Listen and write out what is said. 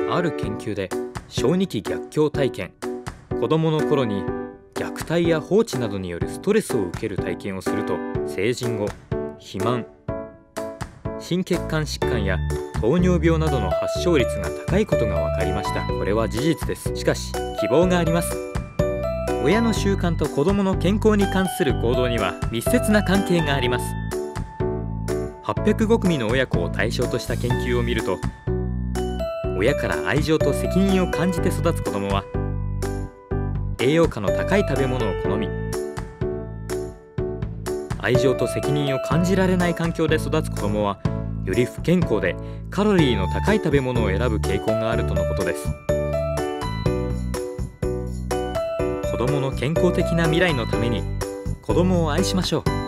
ある研究で小児期逆境体験、子どもの頃に虐待や放置などによるストレスを受ける体験をすると成人後、肥満、心血管疾患や糖尿病などの発症率が高いことが分かりました。これは事実です。しかし希望があります。親の習慣と子どもの健康に関する行動には密接な関係があります。805組の親子を対象とした研究を見ると、親から愛情と責任を感じて育つ子どもは栄養価の高い食べ物を好み、愛情と責任を感じられない環境で育つ子どもはより不健康でカロリーの高い食べ物を選ぶ傾向があるとのことです。子どもの健康的な未来のために子どもを愛しましょう。